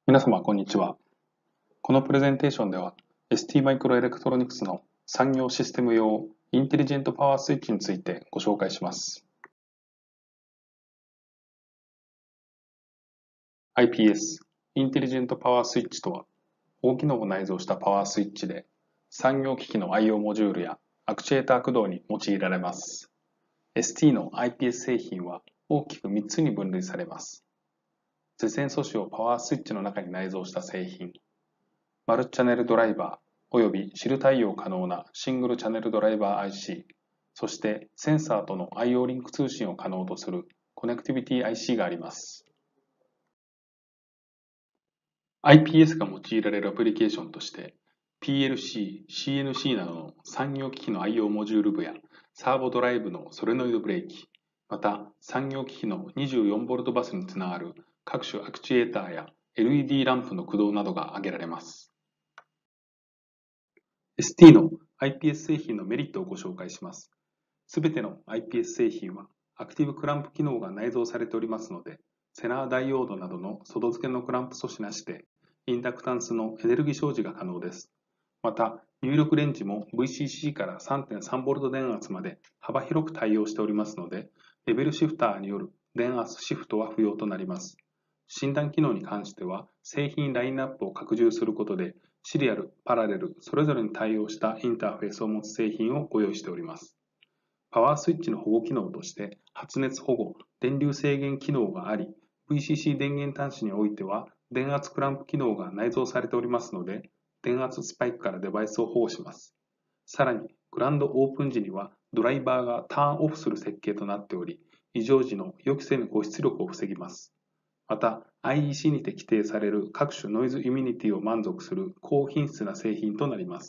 皆様、こんにちは。このプレゼンテーションでは、ST マイクロエレクトロニクスの産業システム用インテリジェントパワースイッチについてご紹介します。IPS、インテリジェントパワースイッチとは、高機能を内蔵したパワースイッチで、産業機器の I/O モジュールやアクチュエーター駆動に用いられます。ST の IPS 製品は大きく3つに分類されます。絶縁素子をパワースイッチの中に内蔵した製品、マルチチャンネルドライバーおよびシル対応可能なシングルチャンネルドライバー IC、そしてセンサーとの I/O リンク通信を可能とするコネクティビティ IC があります。IPS が用いられるアプリケーションとして、PLC、CNC などの産業機器の I/O モジュール部やサーボドライブのソレノイドブレーキ、また産業機器の 24V バスにつながる各種アクチュエーターや LED ランプの駆動などが挙げられます。ST の IPS 製品のメリットをご紹介します。すべての IPS 製品はアクティブクランプ機能が内蔵されておりますので、セナーダイオードなどの外付けのクランプ素子なしで、インダクタンスのエネルギー表示が可能です。また、入力レンジも VCC から 3.3V 電圧まで幅広く対応しておりますので、レベルシフターによる電圧シフトは不要となります。診断機能に関しては、製品ラインナップを拡充することで、シリアル、パラレル、それぞれに対応したインターフェースを持つ製品をご用意しております。パワースイッチの保護機能として、発熱保護、電流制限機能があり、VCC 電源端子においては、電圧クランプ機能が内蔵されておりますので、電圧スパイクからデバイスを保護します。さらに、グランドオープン時には、ドライバーがターンオフする設計となっており、異常時の予期せぬ誤出力を防ぎます。また、IEC にて規定される各種ノイズイミュニティを満足する高品質な製品となります。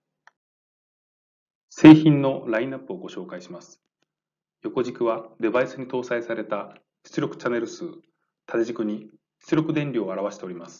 製品のラインナップをご紹介します。横軸はデバイスに搭載された出力チャンネル数、縦軸に出力電量を表しております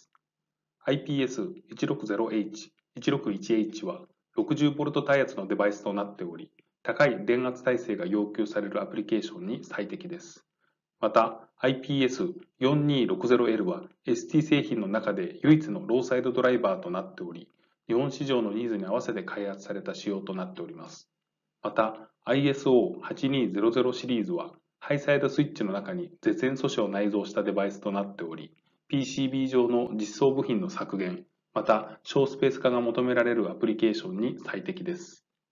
。IPS160H、161H は 60V 対圧のデバイスとなっており、高い電圧耐性が要求されるアプリケーションに最適です。また、IPS4260L は ST 製品の中で唯一のローサイドドライバーとなっており、日本市場のニーズに合わせて開発された仕様となっております。また、ISO8200 シリーズは、ハイサイドスイッチの中に絶縁素子を内蔵したデバイスとなっており、PCB 上の実装部品の削減、また小スペース化が求められるアプリケーションに最適です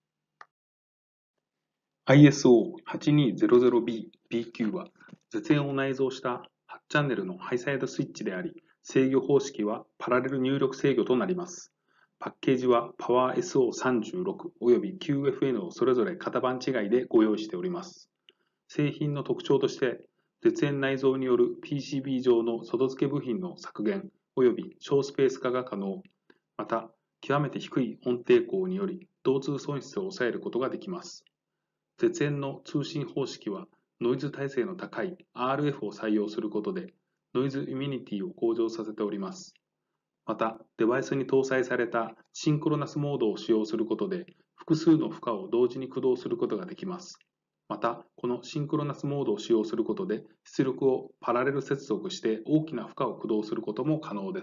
。ISO8200B、BQ は、絶縁を内蔵した8チャンネルのハイサイドスイッチであり、制御方式はパラレル入力制御となります。パッケージは PowerSO36 および QFN をそれぞれ型番違いでご用意しております。製品の特徴として、絶縁内蔵による PCB 上の外付け部品の削減および小スペース化が可能。また、極めて低い音抵抗により、導通損失を抑えることができます。絶縁の通信方式は、ノイズ耐性の高い RF を採用することで、ノイズイミュニティを向上させております。また、デバイスに搭載されたシンクロナスモードを使用することで、複数の負荷を同時に駆動することができます。また、このシンクロナスモードを使用することで、出力をパラレル接続して大きな負荷を駆動することも可能です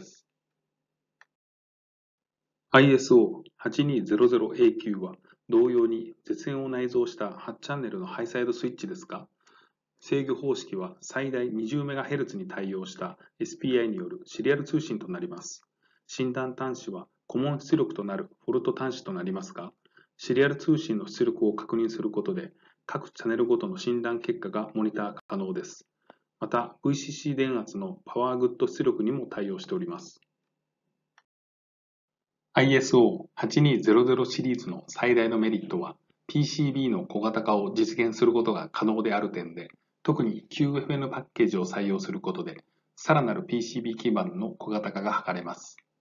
。ISO8200AQ は同様に絶縁を内蔵した8チャンネルのハイサイドスイッチですが、制御方式は最大 20MHz に対応した SPI によるシリアル通信となります。診断端子はコモン出力となるフォルト端子となりますが、シリアル通信の出力を確認することで、各チャンネルごとの診断結果がモニター可能です。また、VCC 電圧のパワーグッド出力にも対応しております。ISO8200 シリーズの最大のメリットは、PCB の小型化を実現することが可能である点で、特に QFN パッケージを採用することで、さらなる PCB 基板の小型化が図れます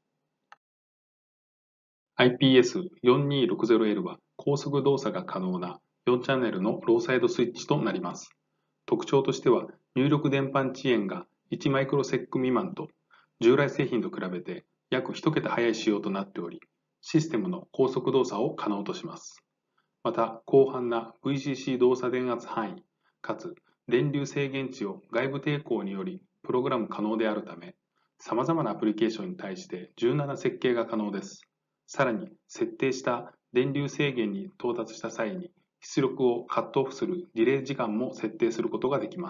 。IPS4260L は高速動作が可能な4チャンネルのローサイドスイッチとなります。特徴としては、入力電波遅延が1マイクロセック未満と、従来製品と比べて約1桁早い仕様となっており、システムの高速動作を可能とします。また、広範な VCC 動作電圧範囲、かつ電流制限値を外部抵抗によりプログラム可能であるため、 様々なアプリケーションに対して柔軟な設計が可能です。さらに、設定した電流制限に到達した際に、出力をカットオフするディレイ時間も設定することができます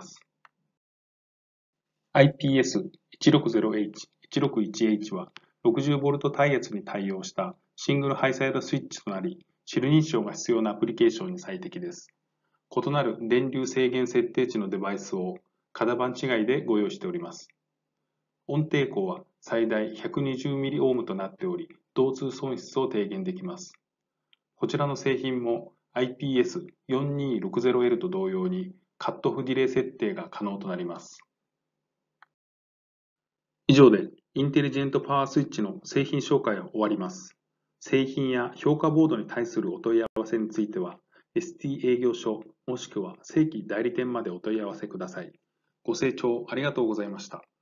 。IPS160H、161H は 60V 耐圧に対応したシングルハイサイドスイッチとなり、汁認証が必要なアプリケーションに最適です。異なる電流制限設定値のデバイスを型番違いでご用意しております。音抵抗は最大 120mΩ となっており、導通損失を低減できます。こちらの製品も IPS4260L と同様にカットオフディレイ設定が可能となります。以上でインテリジェントパワースイッチの製品紹介を終わります。製品や評価ボードに対するお問い合わせについては、ST 営業所もしくは正規代理店までお問い合わせください。ご清聴ありがとうございました。